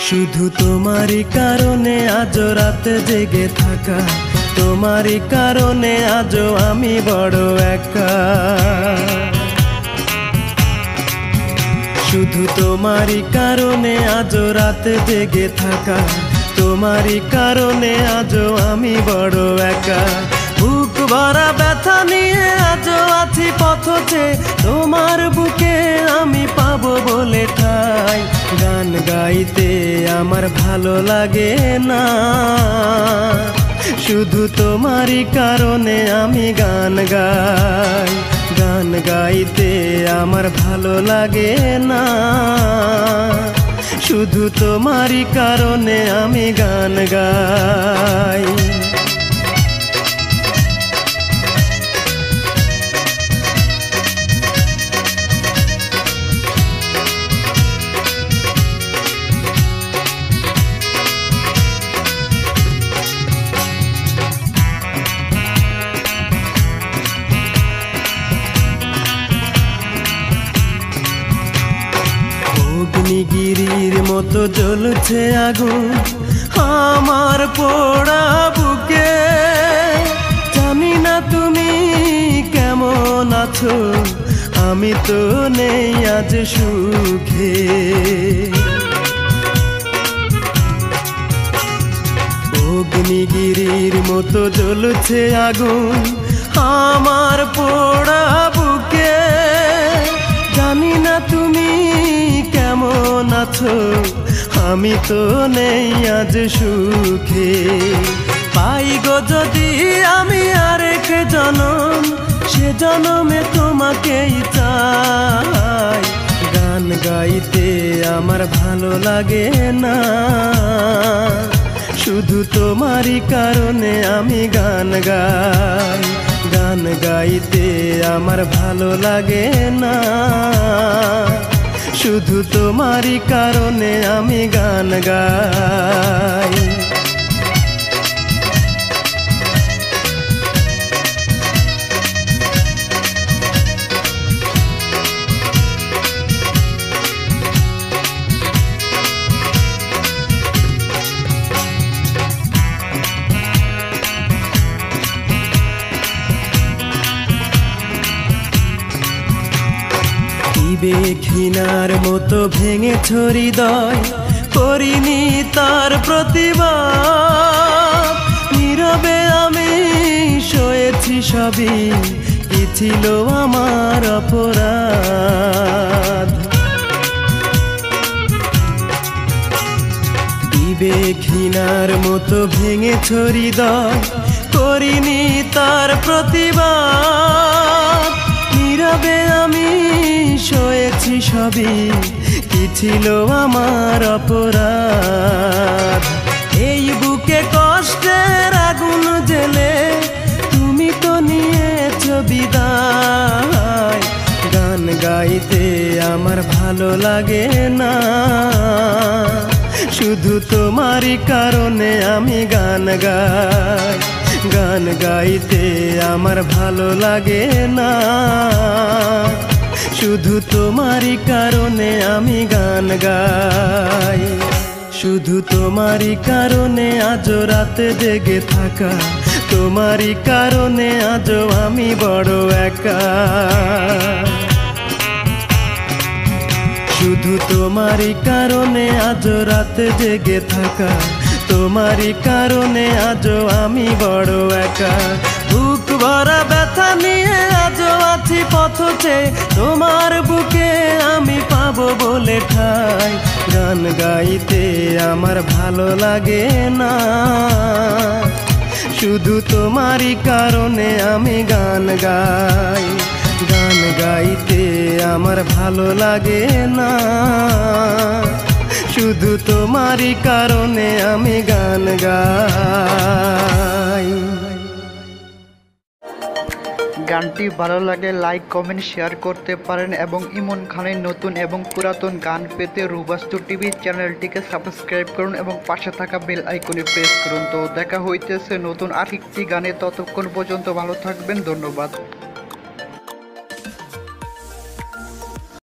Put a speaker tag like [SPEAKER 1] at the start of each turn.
[SPEAKER 1] শুধু তোমারই কারণে আজও রাতে জেগে থাকা, তোমারই কারণে আজও আমি বড় একা। শুধু তোমারই কারণে আজও রাতে জেগে থাকা, তোমারই কারণে আজও আমি বড় একা। বুক ভরা ব্যথা নিয়ে আজও আছি পথে, তোমার বুকে আমি পাবো বলে ঠাই। গান গাইতে আমার ভালো লাগে না, শুধু তোমারই কারণে আমি গান গাই। গান গাইতে আমার ভালো লাগে না, শুধু তোমারই কারণে আমি গান গাই। অগ্নিগিরির মতো জ্বলছে আগুন আমার পোড়া বুকে। জানি না তুমি কেমন আছো, আমি তো নেই আজ সুখে। অগ্নিগিরির মতো জ্বলছে আগুন আমার পোড়া বুকে। জানি না তুমি কেমন আছো, আমি তো নেই আজ সুখে। পাই গো যদি আমি আরেক জনম, সে জনমে তোমাকেই চাই। গান গাইতে আমার ভালো লাগে না, শুধু তোমারই কারণে আমি গান গাই। গান গাইতে আমার ভালো লাগে না, শুধু তোমারই কারণে আমি গান গাই। ঘৃণার মতো ভেঙেছ হৃদয়, করিনি তার প্রতিবাদ। নীরবে আমি সয়েছি সবই, কি ছিল আমার অপরাধ। দিবে ঘৃণার মতো ভেঙেছ হৃদয়, করিনি তার প্রতিবাদ। নীরবে আমি সয়েছি সবই, কি ছিল আমার অপরাধ। এই বুকে কষ্টের আগুন জেলে তুমি তো নিয়েছ বিদায়। গান গাইতে আমার ভালো লাগে না, শুধু তোমারই কারণে আমি গান গাই। গান গাইতে আমার ভালো লাগে না, শুধু তোমারই কারণে আমি গান গাই। শুধু তোমারই কারণে আজও রাতে জেগে থাকা, তোমারই কারণে আজও আমি বড় একা। শুধু তোমারই কারণে আজও রাতে জেগে থাকা, তোমারই কারণে আজও আমি বড় একা। বুক ভরা ব্যথা নিয়ে আজও আছি পথে, তোমার বুকে আমি পাবো বলে ঠাই। গান গাইতে আমার ভালো লাগে না, শুধু তোমারই কারণে আমি গান গাই। গান গাইতে আমার ভালো লাগে না, শুধু তোমারই কারণে আমি গান গাই।
[SPEAKER 2] গানটি ভালো লাগে লাইক কমেন্ট শেয়ার করতে পারেন এবং ইমন খানের নতুন এবং পুরাতন গান পেতে রুবাস্তু টিভি চ্যানেলটিকে সাবস্ক্রাইব করুন এবং পাশে থাকা বেল আইকনে প্রেস করুন। তো দেখা হইতেছে নতুন আরেকটি গানে, ততক্ষণ পর্যন্ত ভালো থাকবেন, ধন্যবাদ।